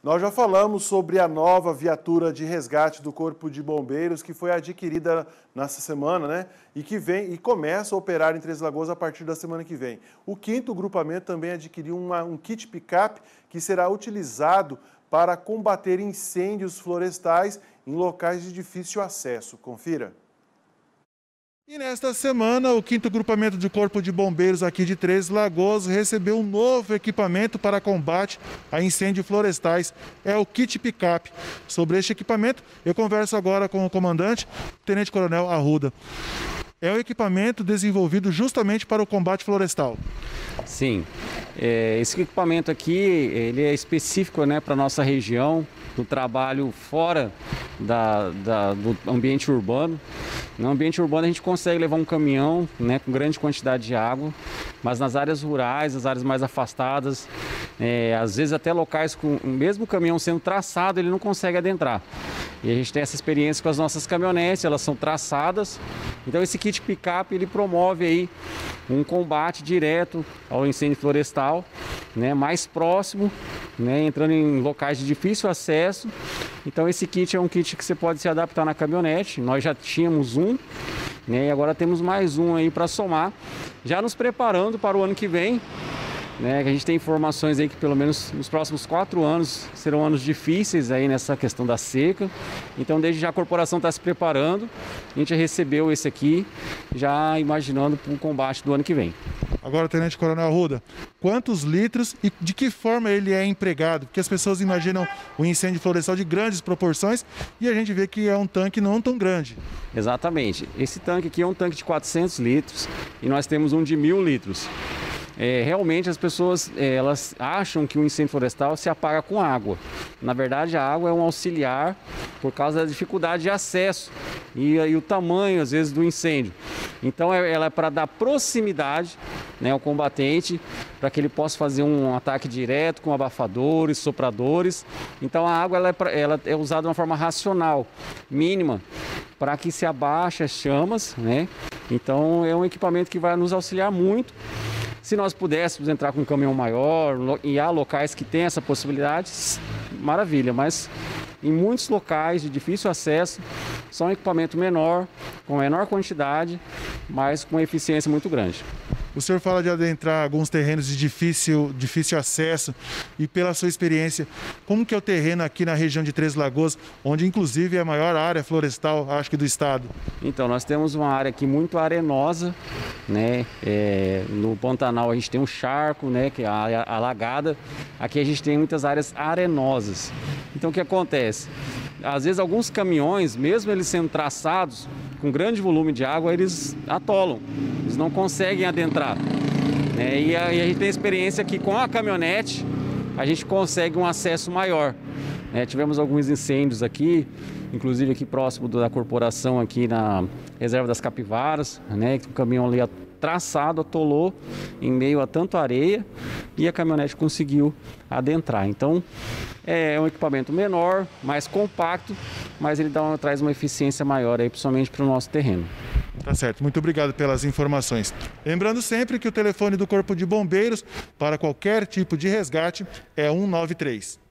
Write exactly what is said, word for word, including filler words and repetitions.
Nós já falamos sobre a nova viatura de resgate do Corpo de Bombeiros que foi adquirida nessa semana, né? E que vem e começa a operar em Três Lagoas a partir da semana que vem. O quinto grupamento também adquiriu uma, um kit picape que será utilizado para combater incêndios florestais em locais de difícil acesso. Confira. E nesta semana, o quinto grupamento de Corpo de Bombeiros aqui de Três Lagoas recebeu um novo equipamento para combate a incêndios florestais. É o kit picape. Sobre este equipamento, eu converso agora com o comandante, Tenente Coronel Arruda. É um equipamento desenvolvido justamente para o combate florestal. Sim, é, esse equipamento aqui ele é específico, né, para a nossa região, do trabalho fora da, da, do ambiente urbano. No ambiente urbano a gente consegue levar um caminhão, né, com grande quantidade de água, mas nas áreas rurais, nas áreas mais afastadas, é, às vezes até locais com o mesmo caminhão sendo traçado, ele não consegue adentrar. E a gente tem essa experiência com as nossas caminhonetes, elas são traçadas. Então esse kit picape ele promove aí um combate direto ao incêndio florestal, né, mais próximo, né, entrando em locais de difícil acesso. Então esse kit é um kit que você pode se adaptar na caminhonete. Nós já tínhamos um, né, e agora temos mais um aí para somar, já nos preparando para o ano que vem. Né, a gente tem informações aí que pelo menos nos próximos quatro anos serão anos difíceis aí nessa questão da seca. Então desde já a corporação está se preparando, a gente já recebeu esse aqui, já imaginando para o combate do ano que vem. Agora, Tenente Coronel Arruda, quantos litros e de que forma ele é empregado? Porque as pessoas imaginam o incêndio florestal de grandes proporções e a gente vê que é um tanque não tão grande. Exatamente, esse tanque aqui é um tanque de quatrocentos litros e nós temos um de mil litros. É, realmente as pessoas é, elas acham que o incêndio florestal se apaga com água. Na verdade, a água é um auxiliar por causa da dificuldade de acesso e, e o tamanho, às vezes, do incêndio. Então, é, ela é para dar proximidade, né, ao combatente, para que ele possa fazer um ataque direto com abafadores, sopradores. Então, a água ela é, pra, ela é usada de uma forma racional, mínima, para que se abaixe as chamas, né? Então, é um equipamento que vai nos auxiliar muito. Se nós pudéssemos entrar com um caminhão maior e há locais que têm essa possibilidade, maravilha, mas em muitos locais de difícil acesso, só um equipamento menor, com menor quantidade, mas com uma eficiência muito grande. O senhor fala de adentrar alguns terrenos de difícil, difícil acesso e pela sua experiência, como que é o terreno aqui na região de Três Lagoas, onde inclusive é a maior área florestal, acho que do estado? Então, nós temos uma área aqui muito arenosa, né? É, no Pantanal a gente tem um charco, né, que é a área alagada. Aqui a gente tem muitas áreas arenosas. Então, o que acontece? Às vezes alguns caminhões, mesmo eles sendo traçados com grande volume de água, eles atolam, eles não conseguem adentrar. É, e, a, e a gente tem experiência que com a caminhonete a gente consegue um acesso maior. É, tivemos alguns incêndios aqui, inclusive aqui próximo da corporação, aqui na Reserva das Capivaras, né, que o caminhão ali traçado atolou em meio a tanto areia e a caminhonete conseguiu adentrar. Então é um equipamento menor, mais compacto, mas ele dá uma, traz uma eficiência maior aí, principalmente para o nosso terreno. Tá certo, muito obrigado pelas informações. Lembrando sempre que o telefone do Corpo de Bombeiros para qualquer tipo de resgate é um nove três.